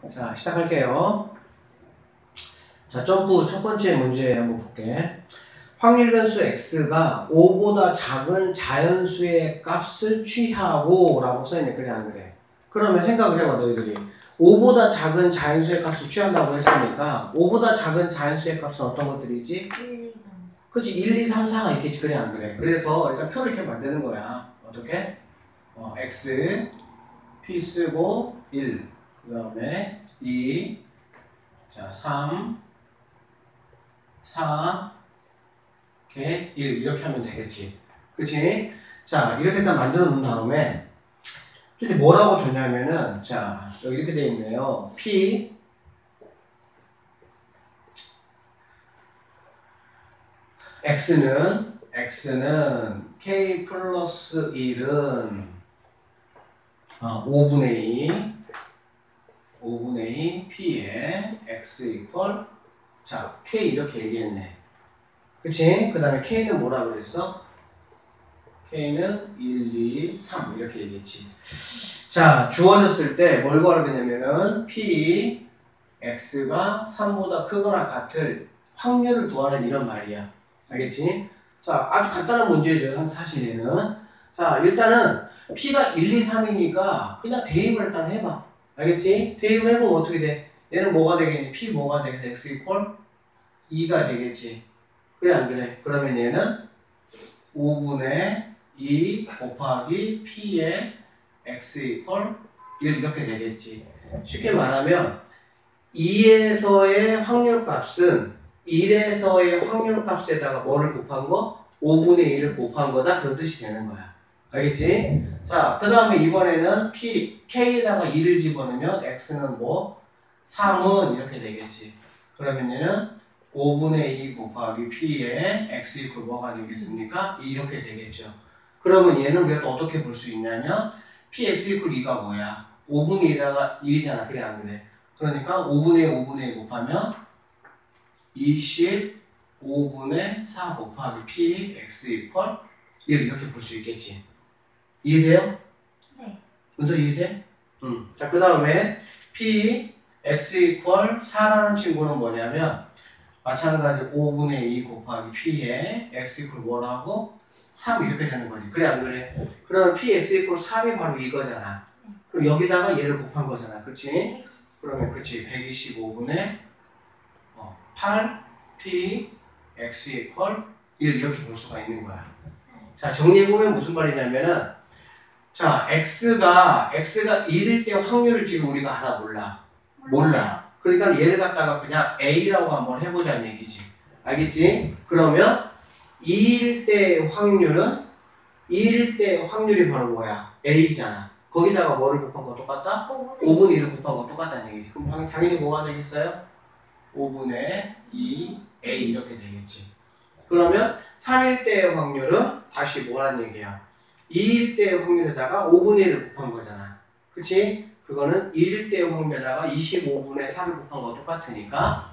자, 시작할게요. 자, 점프 첫 번째 문제 한번 볼게. 확률 변수 x가 5보다 작은 자연수의 값을 취하고 라고 써있네. 그래 안 그래? 그러면 생각을 해봐 너희들이. 5보다 작은 자연수의 값을 취한다고 했으니까 5보다 작은 자연수의 값은 어떤 것들이지? 1, 2, 3, 4. 그치, 1, 2, 3, 4가 있겠지. 그래 안 그래? 그래서 일단 표를 이렇게 만드는 거야. 어떻게? x p 쓰고 1 그 다음에 2 자 3 4 1 이렇게 하면 되겠지. 그치? 자 이렇게 딱 만들어 놓은 다음에 이제 뭐라고 줬냐면은 자 여기 이렇게 돼 있네요. p x는 k 플러스 1은 5분의 2 p에 x 이퀄 자 k 이렇게 얘기했네. 그치? 그 다음에 k는 뭐라 그랬어? k는 1, 2, 3 이렇게 얘기했지. 자 주어졌을 때 뭘 구하겠냐면은 p x가 3보다 크거나 같을 확률을 구하는 이런 말이야. 알겠지? 자 아주 간단한 문제죠. 사실 얘는. 자 일단은 p가 1, 2, 3이니까 그냥 대입을 일단 해봐. 알겠지? 대입을 해보면 어떻게 돼? 얘는 뭐가 되겠니? p 뭐가 되겠어? x 이퀄 2가 되겠지. 그래 안 그래? 그러면 얘는 5분의 2 곱하기 p의 x 이퀄 1 이렇게 되겠지. 쉽게 말하면 2에서의 확률값은 1에서의 확률값에다가 뭐를 곱한 거? 5분의 1을 곱한 거다. 그런 뜻이 되는 거야. 알겠지? 자, 그 다음에 이번에는 k에다가 2를 집어넣으면 x는 뭐? 3은 이렇게 되겠지. 그러면 얘는 5분의 2 곱하기 p의 x 이퀄 뭐가 되겠습니까? 이렇게 되겠죠. 그러면 얘는 우리가 또 어떻게 볼 수 있냐면 px 이퀄 2가 뭐야? 5분의 2다가 1이잖아. 그래 안 그래? 그러니까 5분의 2 곱하면 25분의 4 곱하기 p x 이퀄 1 이렇게 볼 수 있겠지. 이해돼요? 네. 문서 이해돼? 응. 자, 그 다음에 p x 이퀄 4라는 친구는 뭐냐면 마찬가지 5분의 2 곱하기 p에 x 이퀄 뭐라고? 3 이렇게 되는 거지. 그래 안 그래? 그럼 p x 이퀄 3이 바로 이거잖아. 그럼 여기다가 얘를 곱한 거잖아. 그치? 그러면 그치 125분의 8 p x 이퀄 1 이렇게 볼 수가 있는 거야. 자 정리해보면 무슨 말이냐면은 자 x가 1일 때 확률을 지금 우리가 알아 몰라. 그러니까 얘를 갖다가 그냥 a라고 한번 해보자는 얘기지. 알겠지? 그러면 2일 때 확률이 바로 뭐야? a잖아. 거기다가 뭐를 곱한 거 똑같다? 5분의 1을 곱한 거 똑같다는 얘기지. 그럼 당연히 뭐가 되겠어요? 5분의 2 a 이렇게 되겠지. 그러면 3일 때의 확률은 다시 뭐란 얘기야? 2일 때의 확률에다가 5분의 1을 곱한 거잖아. 그치? 그거는 1일 때의 확률에다가 25분의 4를 곱한 거 똑같으니까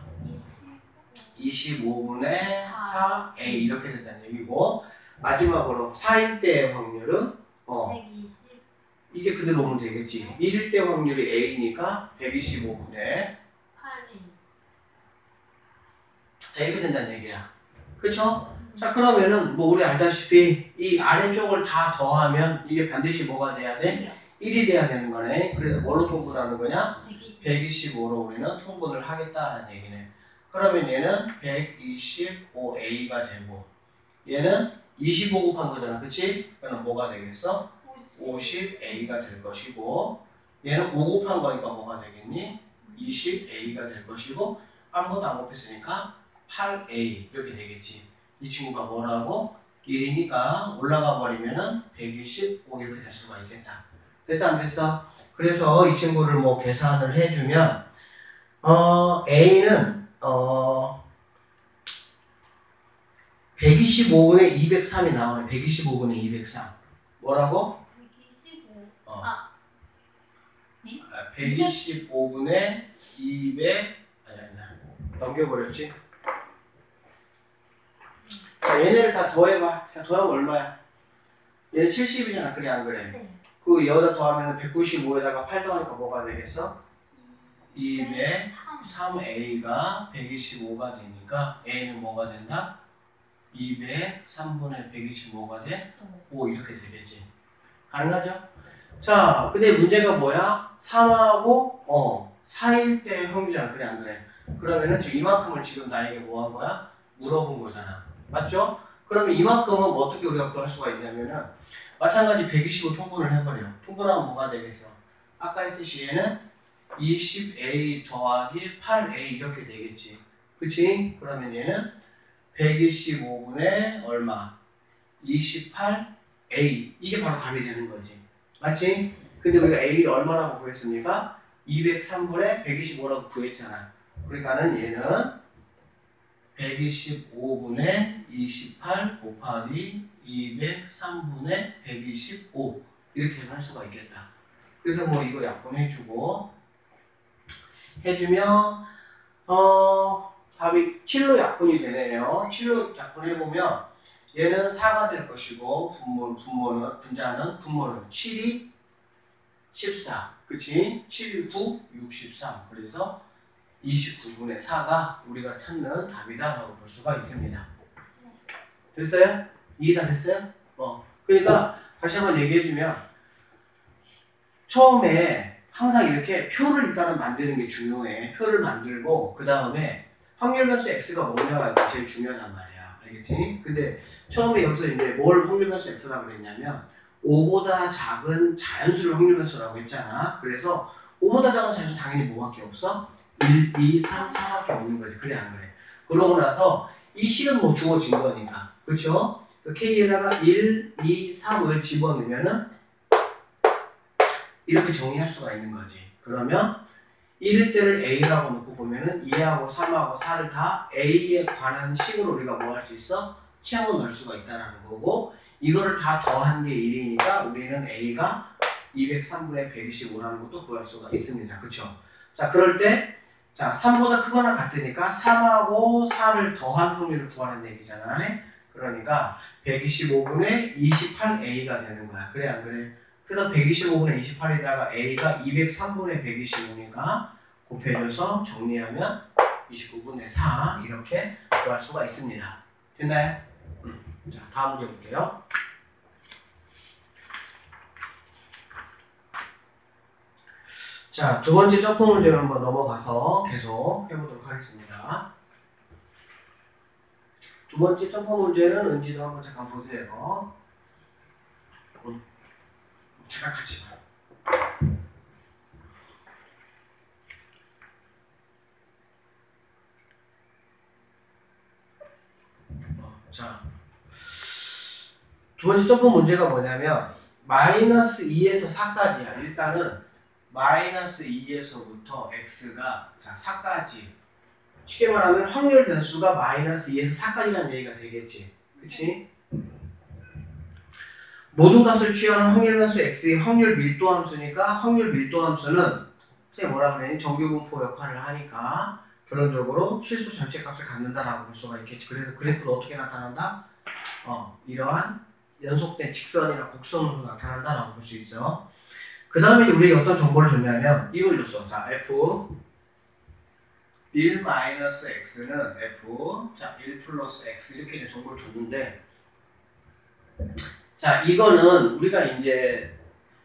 25분의 4a 이렇게 된다는 얘기고 마지막으로 4일 때의 확률은 120. 이게 그대로 오면 되겠지. 1일 때 확률이 a니까 125분의 8이. 자 이렇게 된다는 얘기야. 그쵸? 자 그러면은 뭐 우리 알다시피 이 아래쪽을 다 더하면 이게 반드시 뭐가 돼야 돼? 1이 돼야 되는 거네. 그래서 뭘로 통분하는 거냐? 125로 우리는 통분을 하겠다는 얘기네. 그러면 얘는 125a가 되고 얘는 25 곱한 거잖아. 그치? 그러면 뭐가 되겠어? 50a가 될 것이고 얘는 5 곱한 거니까 뭐가 되겠니? 20a가 될 것이고 아무것도 안 곱했으니까 8a 이렇게 되겠지. 이 친구가 뭐라고? 1이니까 올라가 버리면은 125 이렇게 될 수가 있겠다. 됐어 안 됐어? 그래서 이 친구를 뭐 계산을 해주면 a는 125분의 203이 나오네. 125분의 203 뭐라고? 125분의 200 아니야 넘겨버렸지. 자 얘네를 다 더해봐. 자 더하면 얼마야? 얘는 70이잖아. 그래 안 그래? 네. 그 여기다 더하면 195에다가 8 더하니까 뭐가 되겠어? 203a가 125가 되니까 a는 뭐가 된다? 203분의 125가 돼? 5 이렇게 되겠지. 가능하죠? 자, 근데 문제가 뭐야? 3하고 4일 때 형이잖아. 그래 안 그래? 그러면은 지금 이만큼을 지금 나에게 뭐 한 거야? 물어본 거잖아. 맞죠? 그러면 이만큼은 어떻게 우리가 구할 수가 있냐면은 마찬가지 125 통분을 해버려. 통분하면 뭐가 되겠어? 아까 했듯이 얘는 20a 더하기 8a 이렇게 되겠지. 그치? 그러면 얘는 125분의 얼마? 28a 이게 바로 답이 되는 거지. 맞지? 근데 우리가 a를 얼마라고 구했습니까? 203분의 125라고 구했잖아. 그러니까는 얘는 125분의 28 곱하기 203분의 125 이렇게 할 수가 있겠다. 그래서 뭐 이거 약분해주고 해주면 답이 7로 약분이 되네요. 7로 약분해보면 얘는 4가 될 것이고 분모는 7이 14 그치? 7, 9, 63 그래서 29분의 4가 우리가 찾는 답이다 라고 볼 수가 있습니다. 됐어요? 이해가 됐어요? 그러니까 다시 한번 얘기해주면 처음에 항상 이렇게 표를 일단은 만드는 게 중요해. 표를 만들고 그 다음에 확률 변수 x가 뭐냐가 제일 중요하단 말이야. 알겠지? 근데 처음에 여기서 이제 뭘 확률 변수 x라고 그랬냐면 5보다 작은 자연수를 확률 변수라고 했잖아. 그래서 5보다 작은 자연수 당연히 뭐밖에 없어? 1, 2, 3, 4밖에 없는 거지. 그래 안 그래? 그러고 나서 이 식은 뭐 주어진 거니까. 그쵸? K에다가 1, 2, 3을 집어넣으면은 이렇게 정리할 수가 있는 거지. 그러면 1일 때를 A라고 놓고 보면은 2하고 3하고 4를 다 A에 관한 식으로 우리가 뭐 할 수 있어? 채워 넣을 수가 있다라는 거고 이거를 다 더한 게 1이니까 우리는 A가 203분의 125라는 것도 구할 수가 있습니다. 그쵸? 자, 그럴 때 자, 3보다 크거나 같으니까 3하고 4를 더한 확률을 구하는 얘기잖아. 그러니까 125분의 28A가 되는 거야. 그래 안 그래? 그래서 125분의 28에다가 A가 203분의 125니까 곱해줘서 정리하면 29분의 4 이렇게 구할 수가 있습니다. 됐나요? 자, 다음 문제 볼게요. 자, 두 번째 점프 문제로 한번 넘어가서 계속 해보도록 하겠습니다. 두 번째 점프 문제는 은지도 한번 잠깐 보세요. 잠깐 같이 봐요. 자, 두 번째 점프 문제가 뭐냐면 마이너스 2에서 4까지야. 일단은 마이너스 2에서부터 x가 자 4까지 쉽게 말하면 확률 변수가 마이너스 2에서 4까지라는 얘기가 되겠지. 그치? 모든 값을 취하는 확률 변수 x의 확률 밀도 함수니까 확률 밀도 함수는 뭐라 그러니 정규분포 역할을 하니까 결론적으로 실수 전체 값을 갖는다라고 볼 수가 있겠지. 그래서 그래프는 어떻게 나타난다? 이러한 연속된 직선이나 곡선으로 나타난다라고 볼 수 있어. 그 다음에 우리에게 어떤 정보를 줬냐면 이걸 줬어. 자, f 1-x는 f 자, 1 플러스 x 이렇게 이제 정보를 줬는데 자, 이거는 우리가 이제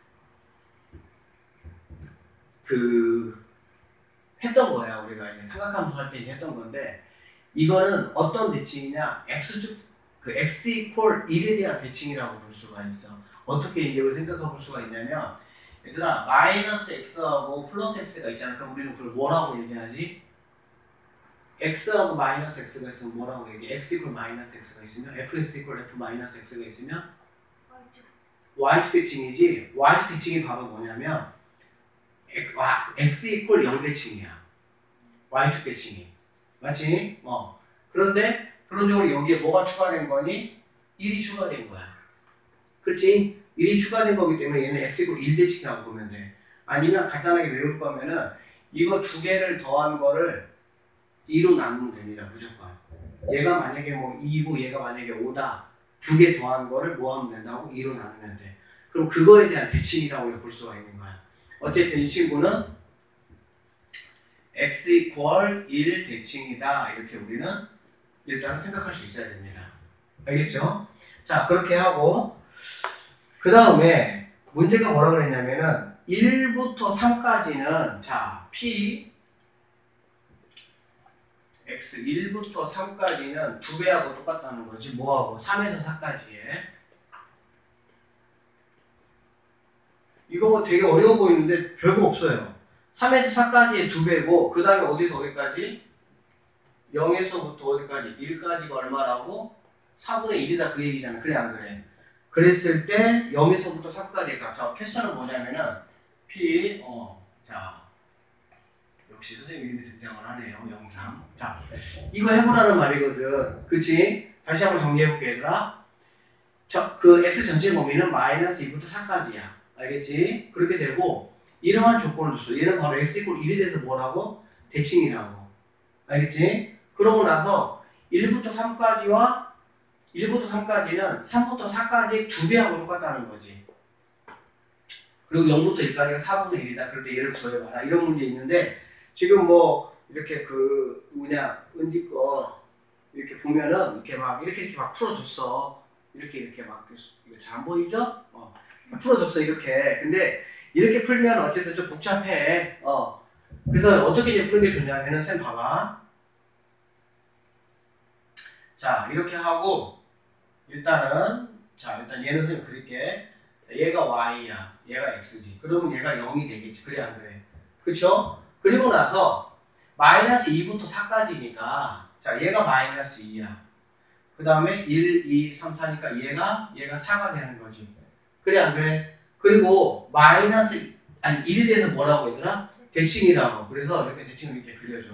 했던 거야. 우리가 이제 삼각함수 할 때 이제 했던 건데 이거는 어떤 대칭이냐? x축 x 이퀄 1에 대한 대칭이라고 볼 수가 있어. 어떻게 이제 우리 생각해 볼 수가 있냐면 얘들아 마이너스 x하고 플러스 x가 있잖아. 그럼 우리는 그걸 뭐라고 얘기하지? x하고 마이너스 x가 있으면 뭐라고 얘기해? x 이퀄 마이너스 x가 있으면 fx 이퀄 f 마이너스 x가 있으면 y축 대칭이지. y축 대칭이 바로 뭐냐면 x 이퀄 0 대칭이야. y축 대칭이. 맞지? 그런데 결론적으로 여기에 뭐가 추가된 거니? 1이 추가된 거야. 그렇지? 1이 추가된 거기 때문에 얘는 x 이퀄 1 대칭이라고 보면 돼. 아니면 간단하게 외울 거면은 이거 두 개를 더한 거를 2로 나누면 됩니다. 무조건. 얘가 만약에 뭐 2고 얘가 만약에 5다. 두 개 더한 거를 뭐 하면 된다고? 2로 나누면 돼. 그럼 그거에 대한 대칭이라고 볼 수가 있는 거야. 어쨌든 이 친구는 x 이퀄 1 대칭이다. 이렇게 우리는 일단은 생각할 수 있어야 됩니다. 알겠죠? 자, 그렇게 하고 그 다음에 문제가 뭐라 그랬냐면은 1부터 3까지는 자, p x 1부터 3까지는 2배하고 똑같다는 거지. 뭐하고? 3에서 4까지에. 이거 되게 어려워 보이는데 별거 없어요. 3에서 4까지의 2배고 그 다음에 어디서 어디까지? 0에서부터 어디까지? 1까지가 얼마라고? 4분의 1이다 그 얘기잖아. 그래 안 그래? 그랬을 때 0에서부터 3까지의 값. 자, 퀘스천은 뭐냐면은 p 자 역시 선생님 이름이 등장을 하네요. 영상. 자, 이거 해보라는 말이거든. 그치? 다시 한번 정리해볼게 얘들아. 자, 그 x 전체 범위는 마이너스 2부터 4까지야. 알겠지? 그렇게 되고 이러한 조건을 줬어. 얘는 바로 x 이퀄 1에 대해서 뭐라고? 대칭이라고. 알겠지? 그러고 나서 1부터 3까지와 1부터 3까지는 3부터 4까지의 2배하고 똑같다는 거지. 그리고 0부터 1까지가 4분의 1이다. 그럴 때 얘를 구해봐라. 이런 문제 있는데 지금 뭐 이렇게 그 뭐냐 은지 거 이렇게 보면은 이렇게 막 풀어줬어. 이렇게 막 이거 잘 안 보이죠? 풀어줬어 이렇게. 근데 이렇게 풀면 어쨌든 좀 복잡해. 그래서 어떻게 이제 푸는 게 좋냐면은 쌤 봐봐. 자, 이렇게 하고 일단 얘는 그냥 그릴게. 얘가 y야. 얘가 x지. 그러면 얘가 0이 되겠지. 그래 안 그래? 그쵸? 그리고 나서 마이너스 2부터 4까지니까 자, 얘가 마이너스 2야. 그 다음에 1, 2, 3, 4니까 얘가 4가 되는 거지. 그래 안 그래? 그리고 마이너스 1에 대해서 뭐라고 얘들아? 대칭이라고. 그래서 이렇게 대칭을 이렇게 그려줘.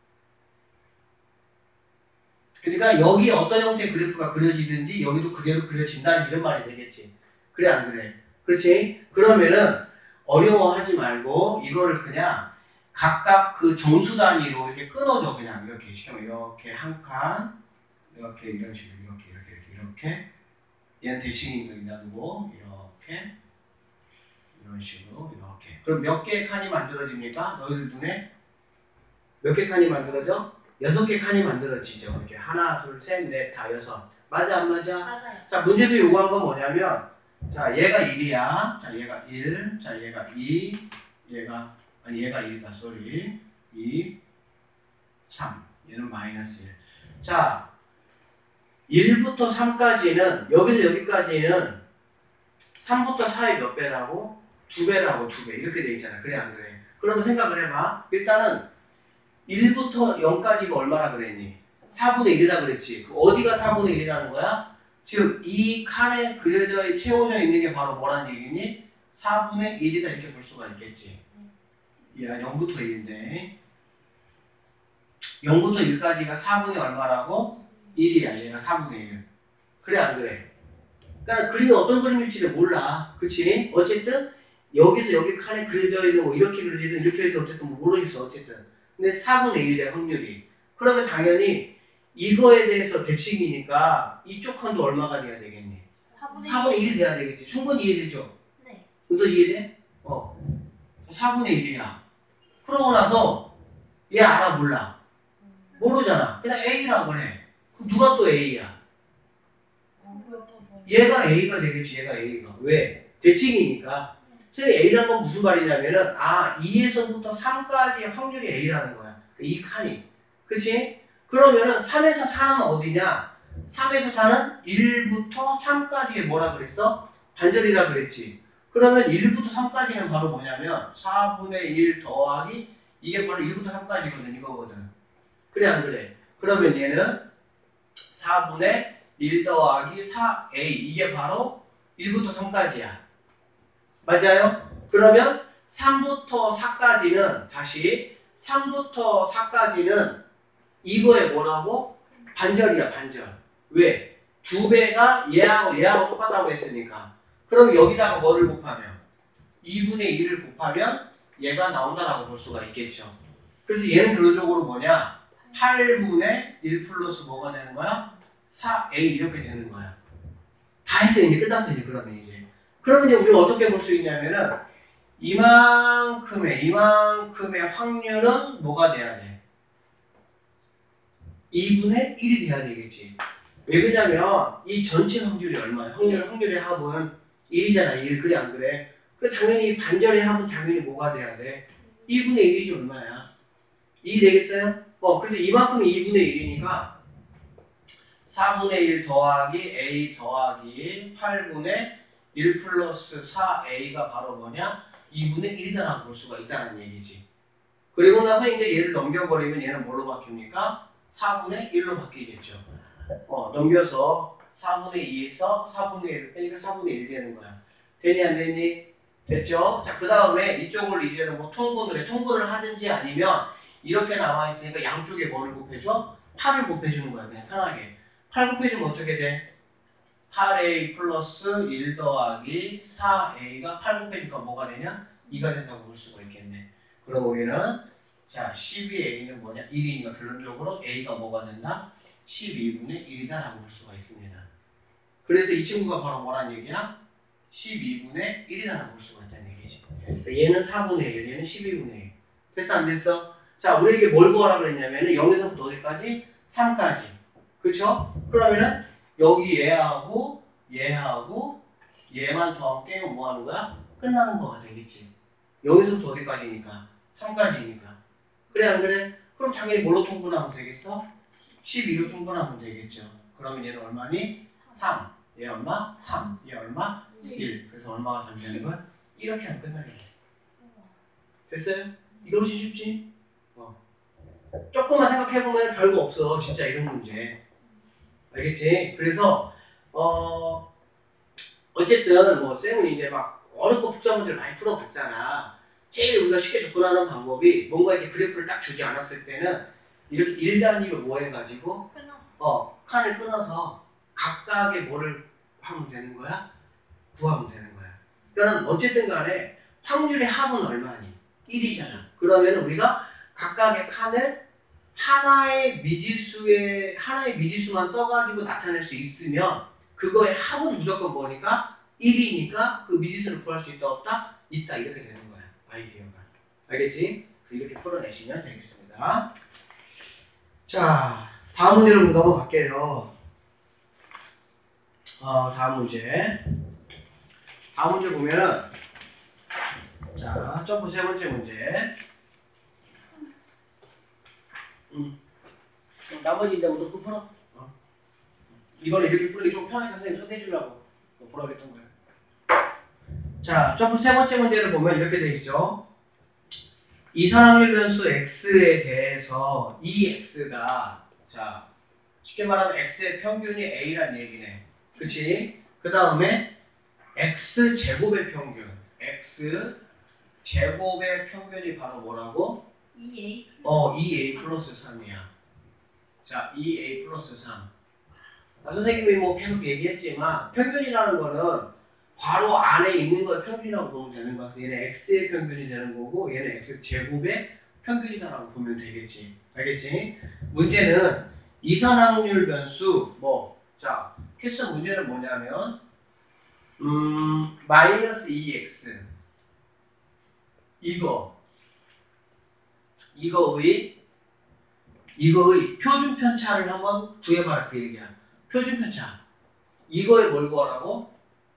그러니까 여기 어떤 형태의 그래프가 그려지든지 여기도 그대로 그려진다 이런 말이 되겠지. 그래 안 그래? 그렇지? 그러면은 어려워하지 말고 이거를 그냥 각각 그 정수 단위로 이렇게 끊어줘. 그냥 이렇게 시켜면 이렇게 한 칸, 이렇게 이런 식으로 이렇게 얘는 대칭이니까 놔두고 이렇게 이런 식으로 이렇게. 그럼 몇 개의 칸이 만들어집니까? 너희들 눈에 몇 개 칸이 만들어져? 6개 칸이 만들어지죠. 이렇게 하나, 둘, 셋, 넷, 다 6. 맞아 안 맞아? 맞아요. 자, 문제에서 요구한 건 뭐냐면 자, 얘가 1이야. 자, 얘가 1. 자, 얘가 2. 얘가 1이다. 쏘리. 2, 3. 얘는 마이너스 1. 자, 1부터 3까지는 여기서 여기까지는 3부터 4의 몇 배라고? 2배라고 2배. 이렇게 돼 있잖아. 그래 안 그래? 그러면 생각을 해봐. 일단은 1부터 0까지가 얼마나 그랬니? 4분의 1이라 그랬지. 어디가 4분의 1이라는 거야? 즉, 이 칸에 그려져 채워져 있는 게 바로 뭐라는 얘기니? 4분의 1이다 이렇게 볼 수가 있겠지. 얘가 0부터 1인데 0부터 1까지가 4분의 얼마라고? 1이야. 얘가 4분의 1. 그래 안 그래? 그러니까 그림이 어떤 그림일지를 몰라. 그치? 어쨌든 여기서 여기 칸에 그려져 있는 뭐 이렇게 그려지든 이렇게 그려지든 어쨌든 뭐 모르겠어. 어쨌든. 근데 4분의 1이래 확률이. 그러면 당연히 이거에 대해서 대칭이니까 이쪽 칸도 얼마가 돼야 되겠니? 4분의 1이 돼야 되겠지. 충분히 이해되죠? 네. 그래서 이해돼? 4분의 1이야. 그러고 나서 얘 알아 몰라? 모르잖아. 그냥 A라고 그래. 그럼 누가 또 A야? 얘가 A가 되겠지. 얘가 A가. 왜? 대칭이니까. 선생님 A라는 건 무슨 말이냐면은 2에서부터 3까지의 확률이 A라는 거야. 이 칸이. 그치? 그러면은 3에서 4는 어디냐? 3에서 4는 1부터 3까지의 뭐라 그랬어? 반절이라 그랬지. 그러면 1부터 3까지는 바로 뭐냐면 4분의 1 더하기 이게 바로 1부터 3까지거든. 이거거든. 그래 안 그래? 그러면 얘는 4분의 1 더하기 4a 이게 바로 1부터 3까지야. 맞아요? 그러면 3부터 4까지는 다시 3부터 4까지는 이거에 뭐라고? 반절이야 반절. 왜? 2배가 얘하고 똑같다고 했으니까. 그럼 여기다가 뭐를 곱하면? 2분의 1을 곱하면 얘가 나온다라고 볼 수가 있겠죠. 그래서 얘는 결론적으로 뭐냐? 8분의 1 플러스 뭐가 되는 거야? 4a 이렇게 되는 거야. 다 했어. 이제 끝났어. 이제 그러면 이제. 그러면 이제 우리가 어떻게 볼 수 있냐면은 이만큼의 확률은 뭐가 돼야 돼? 2분의 1이 돼야 되겠지. 왜 그러냐면 이 전체 확률이 얼마야? 확률의 합은 1이잖아. 1. 그래 안 그래? 그래 당연히 반절의 합은 당연히 뭐가 돼야 돼? 2분의 1이지 얼마야? 2 되겠어요? 그래서 이만큼이 2분의 1이니까 4분의 1 더하기 A 더하기 8분의 1 플러스 4A가 바로 뭐냐? 2분의 1이다라고 볼 수가 있다는 얘기지. 그리고 나서 이제 얘를 넘겨버리면 얘는 뭘로 바뀝니까? 4분의 1로 바뀌겠죠. 넘겨서 4분의 2에서 4분의 1 빼니까 4분의 1 되는 거야. 되니 안 되니? 됐죠? 자, 그 다음에 이쪽을 이제는 뭐 통분을 해. 통분을 하든지 아니면 이렇게 남아있으니까 양쪽에 뭐를 곱해줘? 8을 곱해주는 거야. 그냥 편하게. 8 곱해주면 어떻게 돼? 8A 플러스 1 더하기 4A가 8 곱해주니까 뭐가 되냐? 2가 된다고 볼 수가 있겠네. 그럼 여기는 자 12A는 뭐냐? 1이니까 결론적으로 A가 뭐가 된다? 12분의 1이다라고 볼 수가 있습니다. 그래서 이 친구가 바로 뭐란 얘기야? 12분의 1이라고 볼 수가 있다는 얘기지. 얘는 4분의 1, 얘는 12분의 1. 됐어 안 됐어? 자 우리에게 뭘 구하라 그랬냐면은 0에서부터 어디까지? 3까지. 그쵸? 그러면은 여기 얘하고 얘만 더하면 게임은 뭐 하는 거야? 끝나는 거가 되겠지. 0에서부터 어디까지니까? 3까지니까. 그래 안 그래? 그럼 당연히 뭘로 통분하면 되겠어? 12로 통분하면 되겠죠. 그러면 얘는 얼마니? 3. 얘 얼마? 3. 얘 얼마? 1. 그래서 얼마가 잠자는 거야? 이렇게 하면 끝나겠네. 됐어요? 이거 훨씬 쉽지? 조금만 생각해보면 별거 없어. 진짜 이런 문제. 알겠지? 그래서 어쨌든 뭐 쌤은 이제 막 어렵고 복잡한 문제를 많이 풀어봤잖아. 제일 우리가 쉽게 접근하는 방법이 뭔가 이렇게 그래프를 딱 주지 않았을 때는 이렇게 1단위로 뭐 해가지고 칸을 끊어서 각각의 뭐를 하면 되는 거야? 구하면 되는 거야. 그러니까 어쨌든 간에 확률의 합은 얼마니? 1이잖아. 그러면 우리가 각각의 칸을 하나의 미지수만 써가지고 나타낼 수 있으면 그거의 합은 무조건 뭐니까? 1이니까 그 미지수를 구할 수 있다 없다? 있다 이렇게 되는 거야. 아이디어가. 알겠지? 이렇게 풀어내시면 되겠습니다. 자, 다음 문제로 넘어갈게요. 다음 문제 보면은 자, 점프 세 번째 문제. 나머지 이제 모두 풀어. 이거는 이렇게 풀기 좀 편하게 선생님 손해주려고 보라고 했던 거예요. 자, 점프 세 번째 문제를 보면 이렇게 돼 있죠. 이산확률 변수 x에 대해서 이 x가 자 쉽게 말하면 x의 평균이 a란 얘기네. 그치? 그 다음에 x 제곱의 평균, x 제곱의 평균이 바로 뭐라고? 2A 2a 플러스 3이야. 자, 2a 플러스 3. 선생님이 뭐 계속 얘기했지만 평균이라는 거는 괄호 안에 있는 걸 평균이라고 보면 되는 거야. 얘는 x의 평균이 되는 거고 얘는 x 제곱의 평균이다라고 보면 되겠지. 알겠지? 문제는 이산확률 변수 자 캐스 문제는 뭐냐면 마이너스 2x 이거의 표준 편차를 한번 구해봐라 그 얘기야. 표준 편차. 이거에 뭘 구하라고?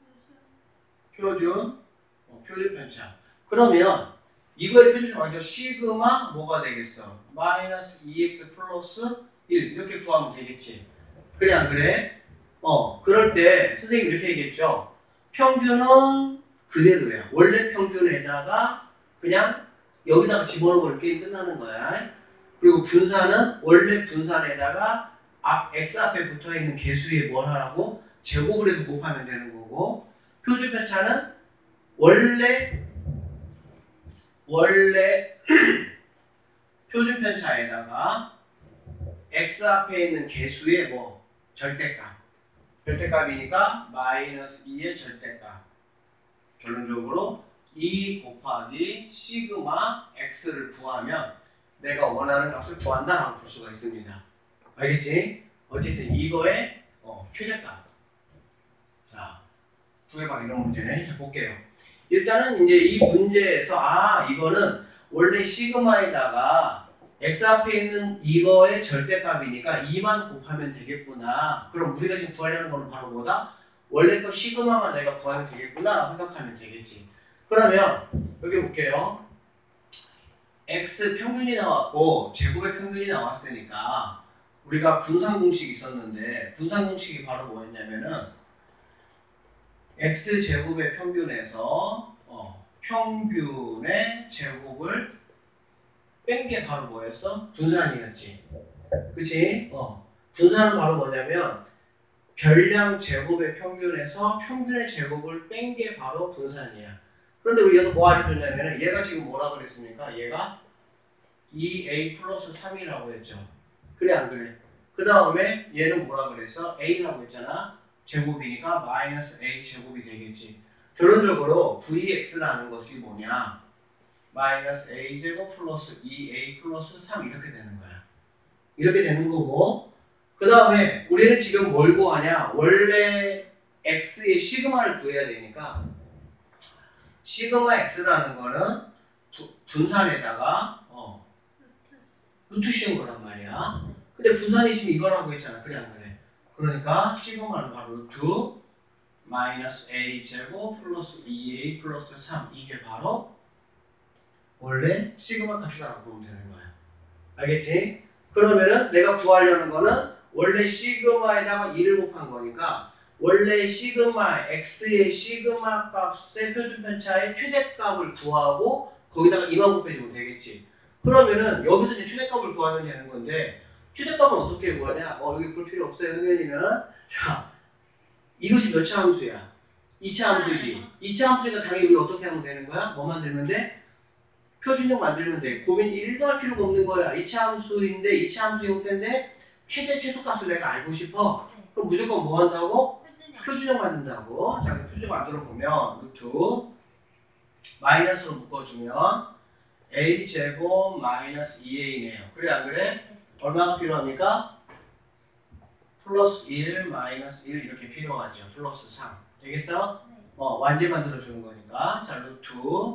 표준 편차. 그러면 이거의 표준 편차 시그마 뭐가 되겠어? 마이너스 2x 플러스 1 이렇게 구하면 되겠지. 그래 안 그래? 그럴 때 선생님이 이렇게 얘기했죠. 평균은 그대로야. 원래 평균에다가 그냥 여기다가 집어넣으면 게임 끝나는 거야. 그리고 분산은 원래 분산에다가 x 앞에 붙어있는 개수에 뭘 하라고? 제곱을 해서 곱하면 되는 거고 표준 편차는 원래 표준 편차에다가 x 앞에 있는 개수의 절대값이니까 마이너스 2의 절대값. 결론적으로 2 곱하기 시그마 x를 구하면 내가 원하는 값을 구한다라고 볼 수가 있습니다. 알겠지? 어쨌든 이거의 최대값. 자, 구해봐 이런 문제네. 자, 볼게요. 일단은 이제 이 문제에서 이거는 원래 시그마에다가 x 앞에 있는 이거의 절대값이니까 2만 곱하면 되겠구나. 그럼 우리가 지금 구하려는 거는 바로 뭐다? 원래 값 시그마만 내가 구하면 되겠구나 생각하면 되겠지. 그러면 여기 볼게요. x 평균이 나왔고 제곱의 평균이 나왔으니까 우리가 분산 공식이 있었는데 분산 공식이 바로 뭐였냐면은 x 제곱의 평균에서 평균의 제곱을 뺀 게 바로 뭐였어? 분산이었지. 그치? 분산은 바로 뭐냐면 별량 제곱의 평균에서 평균의 제곱을 뺀 게 바로 분산이야. 그런데 우리 여기서 뭐 알려줬냐면은 얘가 지금 뭐라 그랬습니까? 얘가 2a 플러스 3이라고 했죠. 그래 안 그래? 그 다음에 얘는 뭐라 그랬어? a라고 했잖아. 제곱이니까 마이너스 a 제곱이 되겠지. 결론적으로 vx라는 것이 뭐냐? 마이너스 a 제곱 플러스 2a 플러스 3 이렇게 되는 거야. 이렇게 되는 거고 그 다음에 우리는 지금 뭘 구하냐? 원래 x의 시그마를 구해야 되니까 시그마 x라는 거는 분산에다가 루트 씌운 거란 말이야. 근데 분산이 지금 이거라고 했잖아. 그래 안 그래? 그러니까 시그마는 바로 루트 마이너스 a 제곱 플러스 2a 플러스 3 이게 바로 원래 시그마 값이라고 보면 되는 거야. 알겠지? 그러면은 내가 구하려는 거는 원래 시그마에다가 2를 곱한 거니까 원래 시그마 x의 시그마 값의 표준편차의 최대값을 구하고 거기다가 2만 곱해주면 되겠지. 그러면은 여기서 이제 최대값을 구하면 되는 건데 최대값은 어떻게 구하냐? 여기 볼 필요 없어요. 선생님은 자 이것이 몇 차 함수야? 2차 함수지. 2차 함수니까 당연히 우리 어떻게 하면 되는 거야? 뭐 만들면 돼? 표준형 만들면 돼. 고민 1도 할 필요가 없는 거야. 2차 함수인데 2차 함수 형태인데 최소값을 내가 알고 싶어. 그럼 무조건 뭐 한다고? 표준형 만든다고. 자, 표준형 만들어 보면 루트 마이너스로 묶어주면 a 제곱 마이너스 2a네요. 그래 안 그래? 얼마가 필요합니까? 플러스 1 마이너스 1 이렇게 필요하죠. 플러스 3 되겠어? 완전 만들어 주는 거니까 자 루트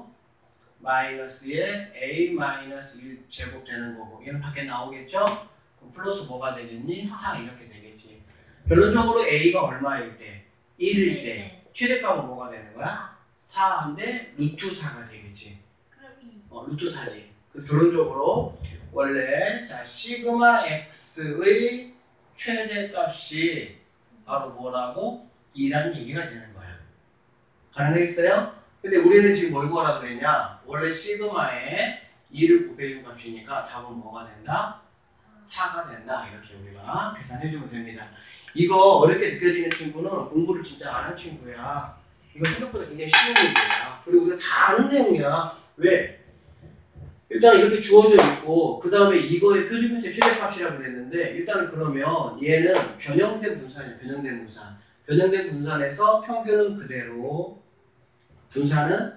마이너스에 a 마이너스 1 제곱 되는 거고 얘는 밖에 나오겠죠? 그럼 플러스 뭐가 되겠니? 4 이렇게 되겠지. 결론적으로 a가 얼마일 때? 1일 때 최대값은 뭐가 되는 거야? 4인데 루트 4가 되겠지. 그럼 2. 루트 4지. 그래서 결론적으로 원래 자 시그마 x의 최대값이 바로 뭐라고? 2라는 얘기가 되는 거야. 가능하겠어요? 근데 우리는 지금 뭘 구하라 그랬냐? 원래 시그마에 2를 곱해준 값이니까 답은 뭐가 된다? 4가 된다. 이렇게 우리가 계산해주면 됩니다. 이거 어렵게 느껴지는 친구는 공부를 진짜 안 한 친구야. 이거 생각보다 굉장히 쉬운 문제야. 그리고 우리가 다 아는 내용이야. 왜? 일단 이렇게 주어져 있고 그 다음에 이거의 표준편차 최대값이라고 그랬는데 일단은 그러면 얘는 변형된 분산이야. 변형된 분산. 변형된 분산에서 평균은 그대로 분산은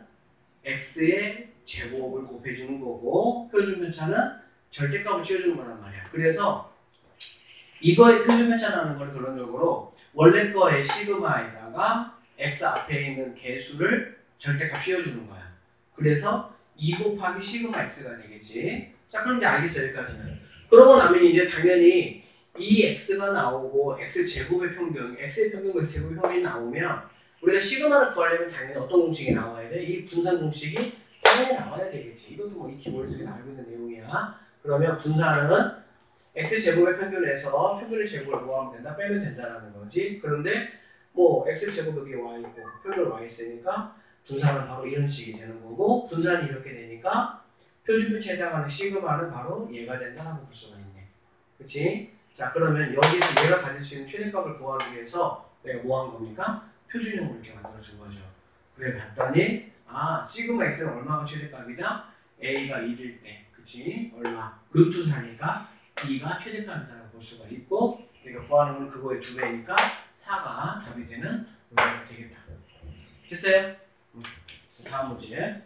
x의 제곱을 곱해주는 거고 표준편차는 절대값을 씌워주는 거란 말이야. 그래서 이거의 표준편차라는 걸 결론적으로 원래 거의 시그마에다가 x 앞에 있는 개수를 절대값 씌워주는 거야. 그래서 2 곱하기 시그마 x가 되겠지. 자 그럼 이제 알겠어요. 여기까지는. 그러고 나면 이제 당연히 이 x가 나오고 x 제곱의 평균, x의 평균과 제곱의 평균이 나오면 우리가 시그마를 구하려면 당연히 어떤 공식이 나와야 돼? 이 분산 공식이 당연히 나와야 되겠지. 이것도 뭐 익히 머릿속에 알고 있는 내용이야. 그러면 분산은 x 제곱의 평균에서 평균의 제곱을 뭐하면 된다? 빼면 된다라는 거지. 그런데 뭐 x 제곱 여기 와 있고 평균 와 있으니까 분산은 바로 이런 식이 되는 거고 분산이 이렇게 되니까 표준편차에 해당하는 시그마는 바로 얘가 된다라고 볼 수가 있네. 그치? 자 그러면 여기서 얘가 가질 수 있는 최대값을 구하기 위해서 내가 뭐 한 겁니까? 표준형을 이렇게 만들어 준 거죠. 그래 봤더니 시그마 x는 얼마가 최대값이다? a가 1일 때 그치? 얼마? 루트 4니까 2가 최대값이다라고 볼 수가 있고 내가 구하는 건 그거의 2배니까 4가 답이 되는 문제가 되겠다. 됐어요? 다음 문제.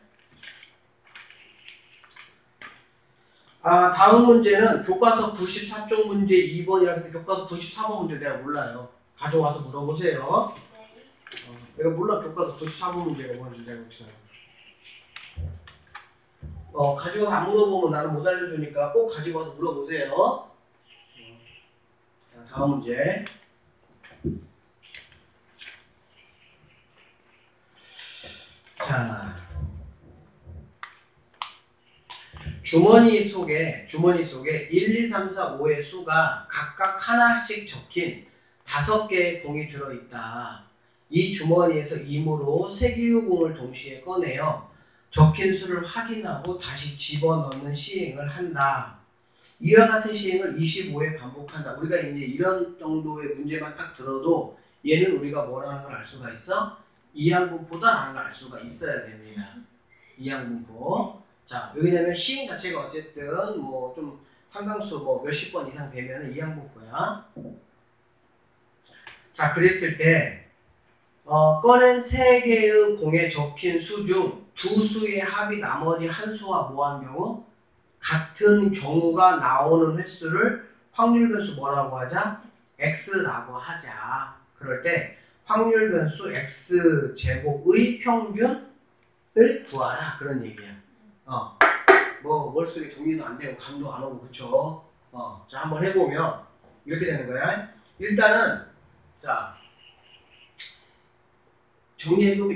다음 문제는 교과서 94쪽 문제 2번이라는데 교과서 94번 문제 내가 몰라요. 가져와서 물어보세요. 내가 몰라 교과서 94번 문제가 뭔지 내가 어떻게 알아. 가지고 안 물어보면 나는 못 알려주니까 꼭 가지고 와서 물어보세요. 자, 다음 문제. 자, 주머니 속에 1, 2, 3, 4, 5의 수가 각각 하나씩 적힌 5개의 공이 들어있다. 이 주머니에서 임으로 3개의 공을 동시에 꺼내어 적힌 수를 확인하고 다시 집어넣는 시행을 한다. 이와 같은 시행을 25회 반복한다. 우리가 이제 이런 정도의 문제만 딱 들어도 얘는 우리가 뭐라는 걸 알 수가 있어? 이항분포다라는 걸 알 수가 있어야 됩니다. 이항분포. 자, 왜냐면 시행 자체가 어쨌든 뭐 좀 상당수 뭐 몇십 번 이상 되면 이항분포야. 자, 그랬을 때 꺼낸 3개의 공에 적힌 수 중 2수의 합이 나머지 한 수와 뭐한 경우? 같은 경우가 나오는 횟수를 확률 변수 뭐라고 하자? x라고 하자. 그럴 때 확률 변수 x 제곱의 평균을 구하라. 그런 얘기야. 뭐 머릿속에 정리도 안 되고 감도 안 오고 그쵸? 자, 한번 해보면 이렇게 되는 거야. 일단은 자, 정리해보면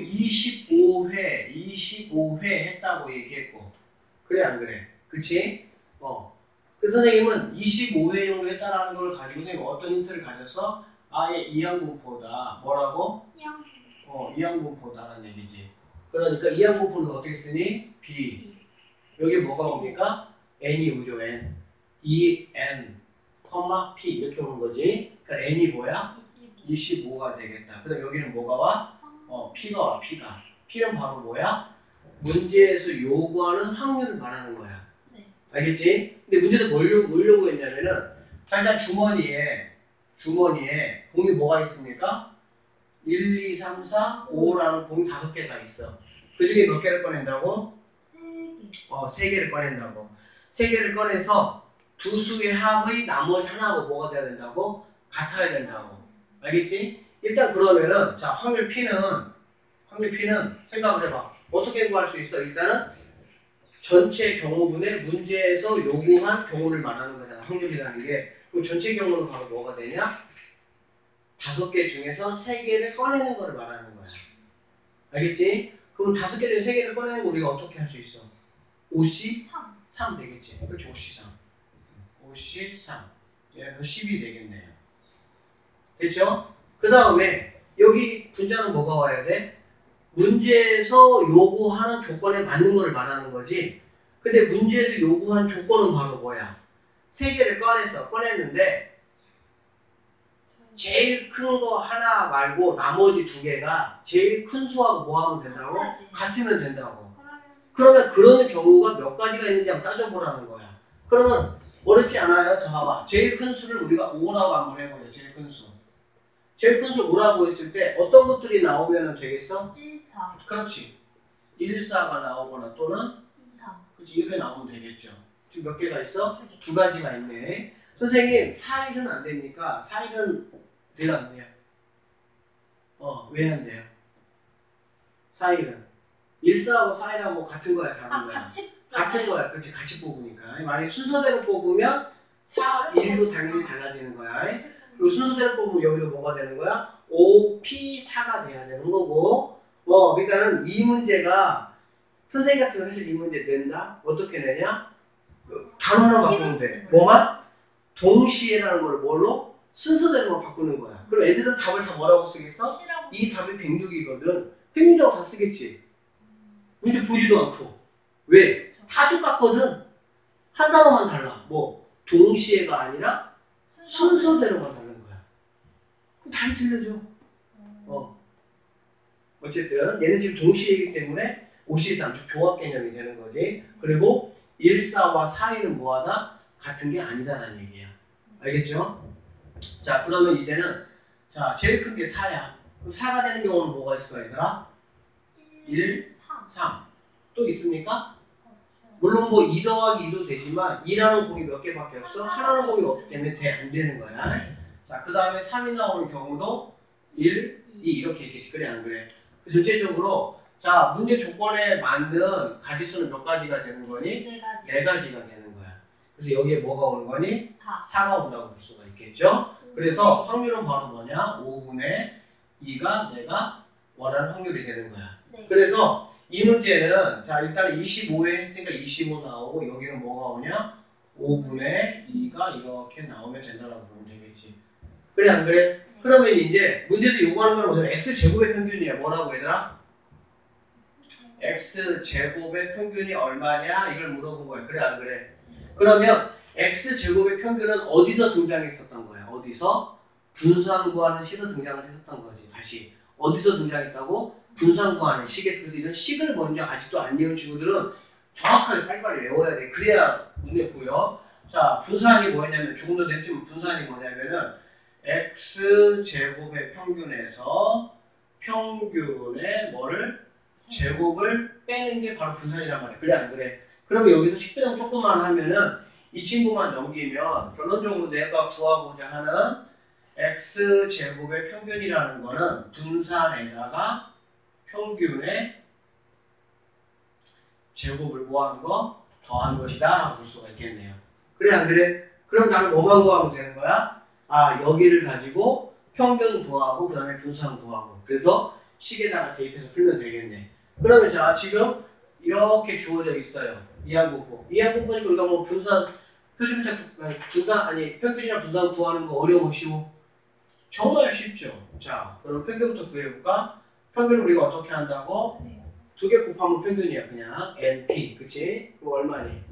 25회 했다고 얘기했고, 그래 안 그래? 그치? 그 선생님은 25회 정도 했다라는 걸 가지고 선생님 어떤 힌트를 가졌어? 아예 이항분포다. 뭐라고? 이항분포다라는 얘기지. 그러니까 이항분포는 어떻게 쓰니? B. 여기 뭐가 옵니까? n이 오죠, n. 2n, p 이렇게 오는 거지. 그러니까 n이 뭐야? 25가 되겠다. 그 다음 여기는 뭐가 와? p가 와, p가. p는 바로 뭐야? 문제에서 요구하는 확률을 말하는 거야. 네. 알겠지? 근데 문제에서 뭘 요구했냐면은, 자, 일단 주머니에 공이 뭐가 있습니까? 1, 2, 3, 4, 5라는 공이 5개가 있어. 그 중에 몇 개를 꺼낸다고? 3개. 3개를 꺼낸다고. 3개를 꺼내서 2수의 합의 나머지 하나하고 뭐가 돼야 된다고? 같아야 된다고. 알겠지? 일단 그러면은 자, 확률 P는 생각을 해봐. 어떻게 구할 수 있어? 일단은 전체 경우분의 문제에서 요구한 경우를 말하는 거잖아. 확률이라는 게. 그럼 전체 경우는 바로 뭐가 되냐? 5개 중에서 3개를 꺼내는 거를 말하는 거야. 알겠지? 그럼 5개 중에 3개를 꺼내는 거 우리가 어떻게 할 수 있어? 53 되겠지. 그렇지, 53. 53. 얘는 10이 되겠네요. 됐죠? 그 다음에 여기 분자는 뭐가 와야 돼? 문제에서 요구하는 조건에 맞는 거를 말하는 거지. 근데 문제에서 요구한 조건은 바로 뭐야? 3개를 꺼냈는데 제일 큰 거 하나 말고 나머지 2개가 제일 큰 수하고 뭐 하면 된다고? 같으면 된다고. 그러면 그런 경우가 몇 가지가 있는지 한번 따져보라는 거야. 그러면 어렵지 않아요? 자, 봐봐. 제일 큰 수를 우리가 5라고 한번 해보자. 제일 큰 수. 제일 큰 수 5라고 했을 때 어떤 것들이 나오면 되겠어? 1, 4. 그렇지. 1, 4가 나오거나 또는 2, 3. 그렇지. 이렇게 나오면 되겠죠. 지금 몇 개가 있어? 2개. 2가지가 있네. 선생님, 4일은 안 됩니까? 4일은 돼요, 안 돼요? 왜 안 돼요? 4일은 1사하고 4일하고 같은 거야, 다른 거야? 같은 거야. 그렇지. 같이 뽑으니까. 만약에 순서대로 뽑으면 4, 1도 당연히 달라지는 거야. 그리고 순서대로 뽑으면 여기도 뭐가 되는 거야? 5, P, 4가 돼야 되는 거고. 그러니까는 이 문제가 선생님 같은 거 사실 이 문제 낸다? 어떻게 내냐? 단어만 바꾸면 돼. 뭐만? 동시에라는 걸 뭘로? 순서대로만 바꾸는 거야. 그럼 애들은 답을 다 뭐라고 쓰겠어? 이 답이 106이거든. 106이라고 다 쓰겠지. 문제 보지도 않고. 왜? 다 똑같거든. 한 단어만 달라. 뭐? 동시에가 아니라 순서대로만 다른 거야. 그럼 답이 틀려져. 어쨌든 얘는 지금 동시에이기 때문에 5C3 즉 조합 개념이 되는 거지. 그리고 1, 4와 4일은 뭐하다? 같은 게 아니다라는 얘기야. 알겠죠? 자, 그러면 이제는 자, 제일 큰 게 4야. 그럼 4가 되는 경우는 뭐가 있을까, 얘들아? 1, 3. 또 있습니까? 물론 뭐 2 더하기 2도 되지만 2라는 공이 몇 개밖에 없어? 하나는 공이 없기 때문에 안 되는 거야. 자, 그 다음에 3이 나오는 경우도 1, 이렇게 있겠지. 그래 안 그래? 전체적으로 자 문제 조건에 맞는 가지수는 몇 가지가 되는 거니? 네 가지. 네 가지가 되는 거야. 그래서 여기에 뭐가 오는 거니? 4. 4가 온다고 볼 수가 있겠죠. 그래서 확률은 바로 뭐냐? 5분의 2가 내가 원하는 확률이 되는 거야. 네. 그래서 이 문제는 자 일단 25에 했으니까 25 나오고 여기는 뭐가 오냐? 5분의 2가 이렇게 나오면 된다라고 보면 되겠지. 그래 안 그래? 그러면 이제 문제에서 요구하는 건 뭐냐면 x제곱의 평균이야. 뭐라고 얘들아? x제곱의 평균이 얼마냐? 이걸 물어본 거야. 그래 안 그래? 그러면 x제곱의 평균은 어디서 등장했었던 거야? 어디서? 분산 구하는 식에서 등장을 했었던 거지. 다시 어디서 등장했다고? 분산 구하는 식에서. 그래서 이런 식을 먼저 아직도 안 외운 친구들은 정확하게 빨리빨리 외워야 돼. 그래야 눈에 보여. 자, 분산이 뭐였냐면 조금 전에 했지만 분산이 뭐냐면은 x제곱의 평균에서 평균의 뭐를? 제곱을 빼는 게 바로 분산이란 말이야. 그래 안 그래? 그러면 여기서 식배당 조금만 하면은 이 친구만 넘기면 결론적으로 내가 구하고자 하는 x제곱의 평균이라는 거는 분산에다가 평균의 제곱을 뭐하는 거? 더한 것이다 라고 볼 수가 있겠네요. 그래 안 그래? 그럼 나는 뭐만 구하면 되는 거야? 아 여기를 가지고 평균 구하고 그 다음에 분산 구하고 그래서 식에다가 대입해서 풀면 되겠네. 그러면 자 지금 이렇게 주어져 있어요. 이항분포. 이항분포니까 우리가 뭐 분산 표준偏差 분산 아니 평균이랑 분산 구하는 거 어려워 쉬워? 정말 쉽죠. 자 그럼 평균부터 구해볼까? 평균을 우리가 어떻게 한다고? 두 개 곱하면 평균이야. 그냥 NP 그치? 그거 얼마니?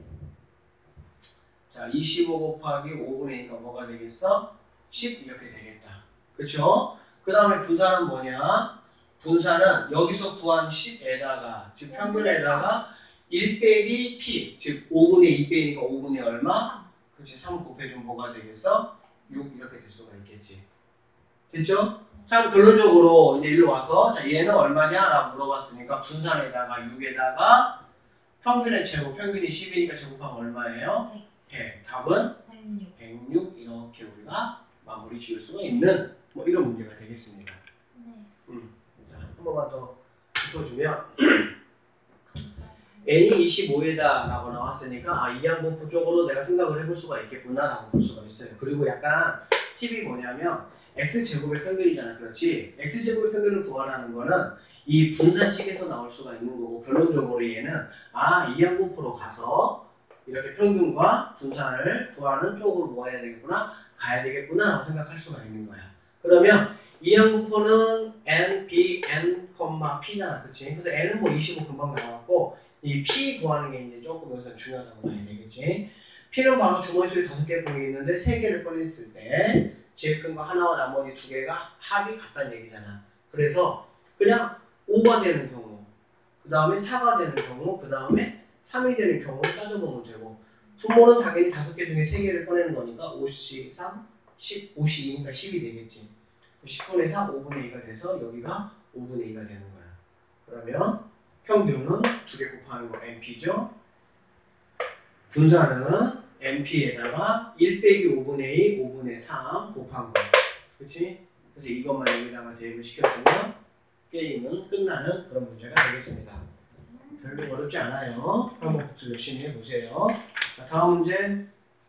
자 25 곱하기 5분의니까 뭐가 되겠어? 10 이렇게 되겠다. 그쵸? 그 다음에 분산은 뭐냐? 분산은 여기서 구한 10에다가 즉 평균에다가 1 빼기 P 즉 5분의 2 빼니까 5분의 얼마? 그치 3 곱해주면 뭐가 되겠어? 6 이렇게 될 수가 있겠지. 됐죠? 자 결론적으로 이제 일로 와서 자 얘는 얼마냐? 라고 물어봤으니까 분산에다가 6에다가 평균의 제곱 평균이 10이니까 제곱하면 얼마예요? 100. 답은 106. 106 이렇게 우리가 마무리 지을 수가 있는 뭐 이런 문제가 되겠습니다. 네. 자, 한 번만 더 짚어주면 n이 25에다 라고 나왔으니까 아 이항분포 쪽으로 내가 생각을 해볼 수가 있겠구나 라고 볼 수가 있어요. 그리고 약간 팁이 뭐냐면 x제곱의 평균이잖아. 그렇지? x제곱의 평균을 구하라는 거는 이 분산식에서 나올 수가 있는 거고 결론적으로 얘는 아 이항분포로 가서 이렇게 평균과 분산을 구하는 쪽으로 뭐 해야 되겠구나? 가야 되겠구나 라고 생각할 수가 있는 거야. 그러면 이항분포는 n, b, n, p잖아. 그치? 그래서 n은 뭐 25 금방 나왔고 이 p 구하는 게 이제 조금 여기서 중요하다고 봐야 되겠지? p는 바로 주머니 속에 5개 공이 있는데 3개를 꺼냈을 때 제일 큰 거 하나와 나머지 2개가 합이 같다는 얘기잖아. 그래서 그냥 5가 되는 경우, 그 다음에 4가 되는 경우, 그 다음에 3이 되는 경우를 따져보면 되고 분모는 당연히 5개 중에 3개를 꺼내는 거니까 5씩 3, 10, 5씩 2니까 10이 되겠지. 10분의 4, 5분의 2가 돼서 여기가 5분의 2가 되는 거야. 그러면 평균은 2개 곱하는 거 NP죠. 분산은 NP에다가 1 빼기 5분의 2, 5분의 3 곱한 거. 그치? 그래서 이것만 여기다가 대입을 시켜주면 게임은 끝나는 그런 문제가 되겠습니다. 별로 어렵지 않아요. 한번 복습 열심히 해보세요. 자, 다음 문제.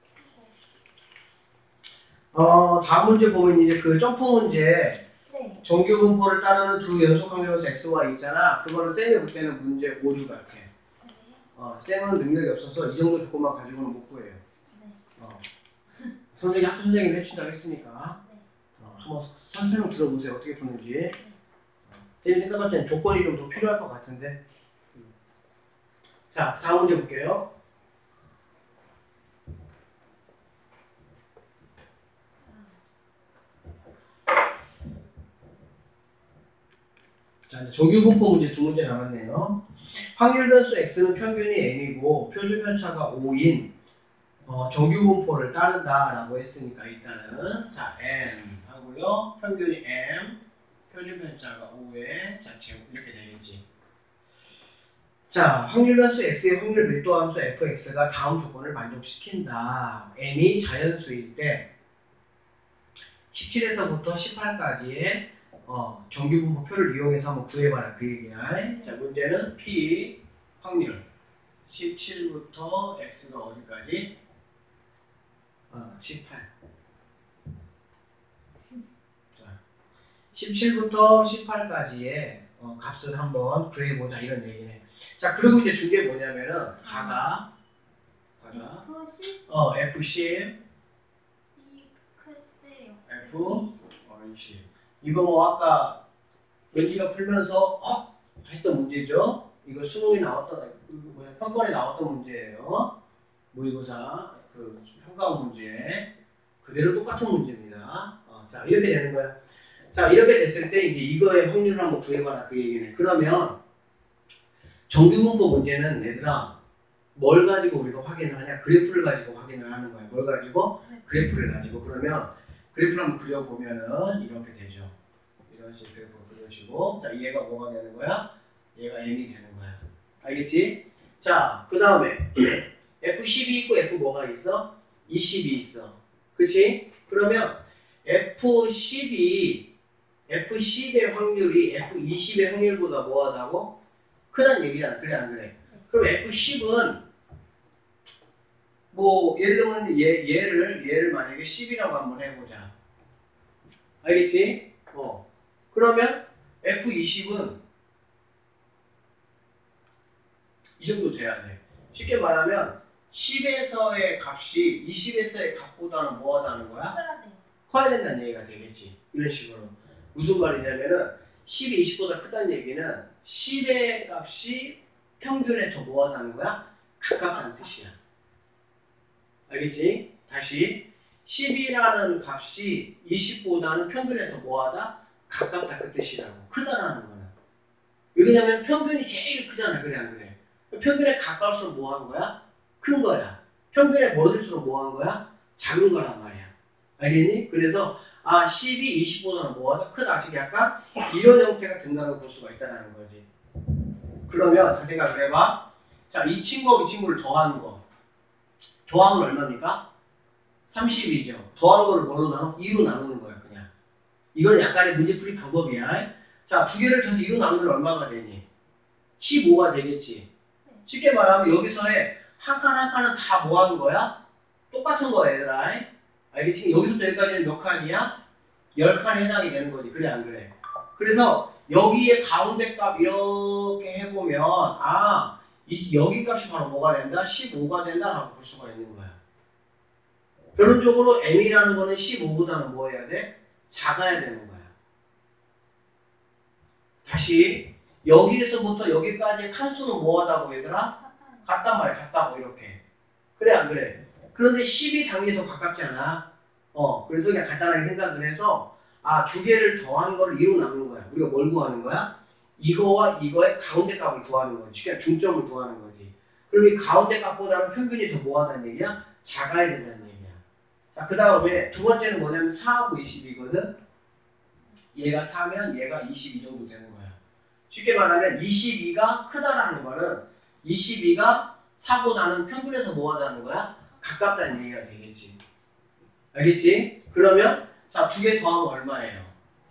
다음 문제 보면 이제 그 점프 문제 네. 정규 분포를 따르는 두 연속 확률수 x와 있잖아. 그거는 쌤이 볼 때는 문제 5주 같아. 쌤은 능력이 없어서 이 정도 조건만 가지고는 못 구해요. 선생님 학교 선생님이 해준다고 했으니까 한번 설명 들어보세요. 어떻게 푸는지. 쌤이 생각할 때는 조건이 좀 더 필요할 것 같은데. 자, 다음 문제 볼게요. 자, 이제 정규 분포 문제 두 문제 남았네요. 확률 변수 x는 평균이 n이고 표준 편차가 5인 정규 분포를 따른다라고 했으니까 일단은 자 n 하고요. 평균이 m, 표준 편차가 5에 자 제곱 이렇게 되겠지. 자, 확률 변수 x의 확률 밀도 함수 fx가 다음 조건을 만족시킨다. n이 자연수일 때 17에서부터 18까지의 정규분포표를 이용해서 한번 구해봐라 그 얘기야. 자, 문제는 P 확률 17부터 X가 어디까지? 18. 자, 17부터 18까지의 값을 한번 구해보자 이런 얘기네. 자, 그리고 이제 준 게 뭐냐면은 가가 F10 F10 이 클래스예요. F20 이거 뭐 아까 왠지가 풀면서 했던 문제죠. 이거 수능에 나왔던 평가원에 나왔던 문제예요. 모의고사 그 평가원 문제 그대로 똑같은 문제입니다. 자, 이렇게 되는 거야. 자, 이렇게 됐을 때 이제 이거의 확률을 한번 구해봐라 그 얘기네. 그러면 정규분포 문제는 얘들아 뭘 가지고 우리가 확인을 하냐? 그래프를 가지고 확인을 하는 거야. 뭘 가지고? 그래프를 가지고. 그러면 그래프를 한번 그려보면은 이렇게 되죠. 이런 식으로 그래프를 그려주고, 자, 얘가 뭐가 되는 거야? 얘가 m이 되는 거야. 알겠지? 자, 그 다음에 F12 있고 F 뭐가 있어? 20이 있어. 그치? 그러면 F10의 확률이 F20의 확률보다 뭐하다고? 크다는 얘기잖아. 그래 안 그래? 그럼 F10은 뭐 예를 들면 얘를 만약에 10이라고 한번 해보자. 알겠지? 그러면 F20은 이 정도 돼야 돼. 쉽게 말하면 10에서의 값이 20에서의 값보다는 뭐하다는 거야? 커야 돼요. 커야 된다는 얘기가 되겠지. 이런 식으로. 무슨 말이냐면은 10이 20보다 크다는 얘기는 10의 값이 평균에 더 뭐하다는 거야? 가깝다는 뜻이야. 알겠지? 다시 10이라는 값이 20보다는 평균에 더 뭐하다? 가깝다 그 뜻이라고. 크다라는 거는. 왜냐면 평균이 제일 크잖아. 그래 안 그래? 평균에 가까울수록 뭐 하는 거야? 큰 거야. 평균에 멀어질수록 뭐 하는 거야? 작은 거란 말이야. 알겠니? 그래서 10이 20보다는 뭐하다? 크다. 즉 약간 이런 형태가 된다고 볼 수가 있다는 거지. 그러면 잘 생각을 해봐. 자, 이 친구하고 이 친구를 더하는 거. 더하면 얼마입니까? 30이죠. 더한 거를 뭘로 나눠? 2로 나누는 거야, 그냥. 이건 약간의 문제풀이 방법이야. 자, 두 개를 더해서 2로 나누면 얼마가 되니? 15가 되겠지. 쉽게 말하면 여기서의 한 칸 한 칸은 다 뭐 하는 거야? 똑같은 거야, 얘들아. 알겠지? 여기서부터 여기까지는 몇 칸이야? 10칸에 해당이 되는 거지. 그래, 안 그래? 그래서 여기에 가운데 값 이렇게 해보면 여기 값이 바로 뭐가 된다? 15가 된다라고 볼 수가 있는 거야. 결론적으로 m이라는 거는 15보다는 뭐 해야 돼? 작아야 되는 거야. 다시 여기에서부터 여기까지 칸수는 뭐하다고 얘들아? 같단 말이야. 같다고 이렇게. 그래 안 그래? 그런데 10이 당연히 더 가깝잖아. 그래서 그냥 간단하게 생각을 해서 두 개를 더한 거를 2로 나누는 거야. 우리가 뭘 구하는 거야? 이거와 이거의 가운데 값을 구하는 거지. 그냥 중점을 구하는 거지. 그럼 이 가운데 값보다는 평균이 더 뭐하다는 얘기야? 작아야 된다는 얘기야. 자, 그 다음에 두 번째는 뭐냐면 4하고 20이거든. 얘가 4면 얘가 22 정도 되는 거야. 쉽게 말하면 22가 크다라는 거는 22가 4보다는 평균에서 뭐하다는 거야? 가깝다는 얘기가 되겠지. 알겠지? 그러면 자, 두 개 더하면 얼마예요?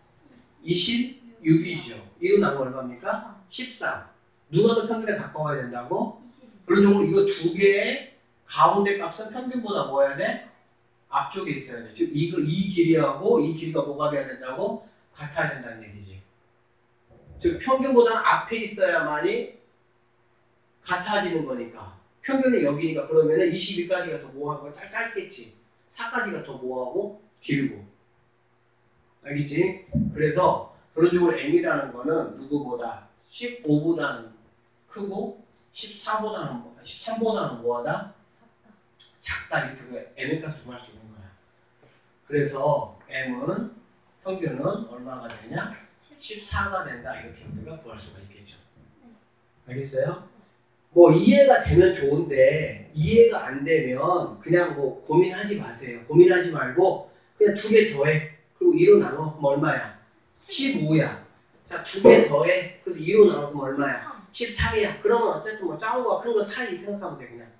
26이죠. 2로 나누면 얼마입니까? 13. 누가 더 평균에 가까워야 된다고? 20. 그런 쪽으로 이거 두 개의 가운데 값은 평균보다 뭐 해야 돼? 앞쪽에 있어야 돼. 즉 이 길이하고 이 길이가 뭐가 돼야 된다고? 같아야 된다는 얘기지. 즉 평균보다는 앞에 있어야만이 같아지는 거니까. 평균은 여기니까 그러면은 22까지가 더 뭐하고 짧겠지. 4까지가 더 뭐하고 길고. 알겠지? 그래서 결론적으로 m이라는 거는 누구보다 15보다는 크고 13보다는 뭐하다? 작다. 이렇게 m의 값을 구할 수 있는 거야. 그래서 m은 평균은 얼마가 되냐? 14가 된다. 이렇게 우리가 구할 수가 있겠죠. 알겠어요? 뭐 이해가 되면 좋은데 이해가 안 되면 그냥 뭐 고민하지 마세요. 고민하지 말고 그냥 두 개 더해. 그리고 2로 나눠. 그럼 얼마야? 15야. 자, 두 개 더해. 그래서 2로 나눠. 그럼 얼마야? 13이야. 그러면 어쨌든 뭐 작은 거와 큰 거 사이 생각하면 돼 그냥.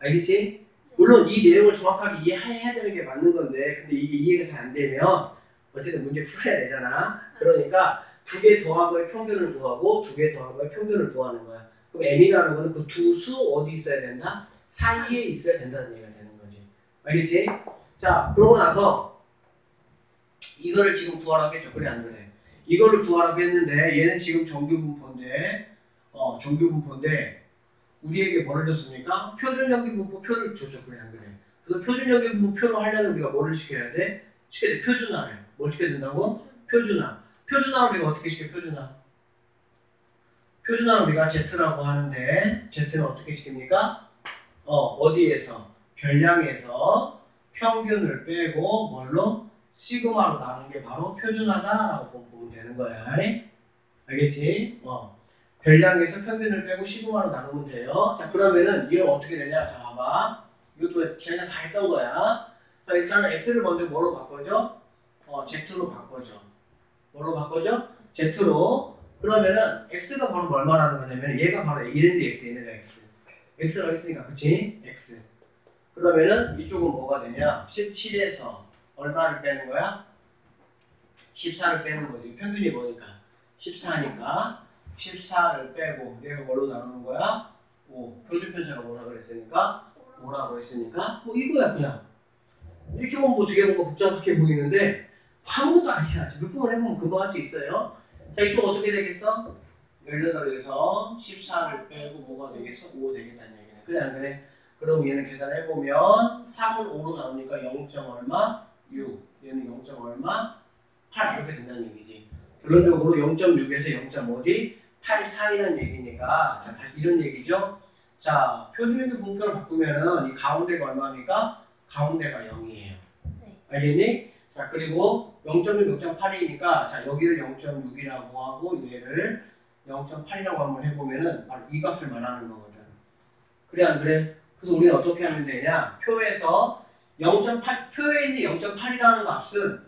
알겠지? 물론 이 내용을 정확하게 이해해야 되는 게 맞는 건데 근데 이게 이해가 잘 안 되면 어쨌든 문제 풀어야 되잖아. 그러니까 두 개 더하고의 평균을 구하고 두 개 더하고의 평균을 구하는 거야. 그럼 m이라는 거는 그 두 수 어디 있어야 된다? 사이에 있어야 된다는 얘기가 되는 거지. 알겠지? 자, 그러고 나서 이거를 지금 구하라고 했죠. 그래 안 그래? 이거를 구하라고 했는데 얘는 지금 정규분포인데 정규분포인데 우리에게 뭐를 줬습니까? 표준정규분포 표를 줬죠. 그래 안 그래? 그래서 표준정규분포 표로 하려면 우리가 뭐를 시켜야 돼? 시켜야 돼. 표준화를. 뭘 시켜야 된다고? 표준화. 표준화를 우리가 어떻게 시켜? 표준화를 우리가 Z라고 하는데 Z는 어떻게 시킵니까? 어디에서? 별량에서 평균을 빼고 뭘로? 시그마로 나누는 게 바로 표준화다라고 보면 되는 거야. 알겠지? 별량에서 평균을 빼고 시그마로 나누면 돼요. 자, 그러면은 이걸 어떻게 되냐? 자, 봐봐. 이것도 제가 다 했던 거야. 자, 일단은 X를 먼저 뭐로 바꿔줘? Z로 바꿔줘. 뭐로 바꿔줘? Z로. 그러면은 X가 바로 뭘 말하는 거냐면 얘가 바로 이랬는데 X, 얘네가 X. X라고 했으니까, 그치? X. 그러면은 이쪽은 뭐가 되냐? 17에서 얼마를 빼는 거야? 14를 빼는 거지. 평균이 뭐니까? 14니까 14를 빼고 얘가 뭘로 나누는 거야? 5. 표준편차가 뭐라 그랬으니까? 5라고 했으니까 뭐 이거야 그냥. 이렇게 보면 뭐 되게 뭔가 복잡하게 보이는데 아무것도 아니야. 몇 번만 해보면 금방 할 수 있어요. 자, 이쪽 어떻게 되겠어? 18에서 14를 빼고 뭐가 되겠어? 5 되겠다는 얘기네. 그래 안 그래? 그럼 얘는 계산해보면 3을 5로 나누니까 0. 얼마? 6. 얘는 0. 얼마? 8 이렇게 된다는 얘기지. 결론적으로 0.6에서 0. 어디? 84이라는 얘기니까 자, 다시 이런 얘기죠. 자, 표준정규 분포를 바꾸면은 이 가운데가 얼마입니까? 가운데가 0이에요. 네. 알겠니? 자, 그리고 0.6, 0.8이니까 자, 여기를 0.6이라고 하고 얘를 0.8이라고 한번 해보면은 바로 이 값을 말하는 거거든. 그래 안 그래? 그래서 우리는 어떻게 하면 되냐? 표에서 0.8, 표에 있는 0.8이라는 값은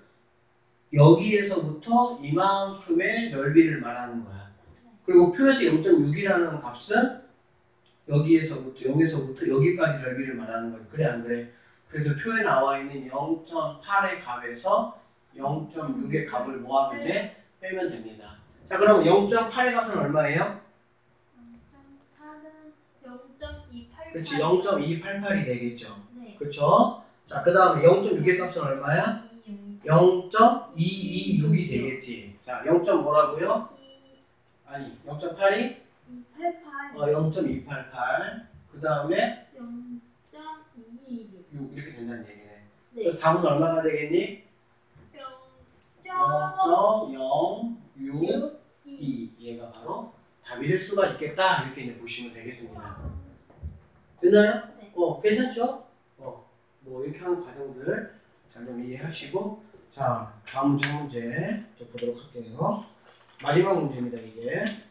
여기에서부터 이만큼의 넓이를 말하는 거야. 그리고 표에서 0.6이라는 값은 여기에서부터 0에서부터 여기까지 넓이를 말하는 거야. 그래 안 그래? 그래서 표에 나와 있는 0.8의 값에서 0.6의 값을 뭐하면 돼? 빼면 됩니다. 자, 그럼 0.8의 값은 얼마예요? 0.8은 0.288. 그렇지, 0.288이 되겠죠. 네. 그렇죠? 자, 그 다음에 0.6의 값은 얼마야? 0.226이 되겠지. 자, 0. 뭐라고요? 아니, 0.8이? 288. 0.288. 그 다음에 0.226. 6 이렇게 된다는 얘기네. 네. 그래서 답은 얼마가 되겠니? 0.062. 얘가 바로 답이 될 수가 있겠다. 이렇게 이제 보시면 되겠습니다. 됐나요? 네. 괜찮죠? 뭐 이렇게 하는 과정들 잘 좀 이해하시고 자, 다음 문제 또 보도록 할게요. 마지막 문제입니다, 이게.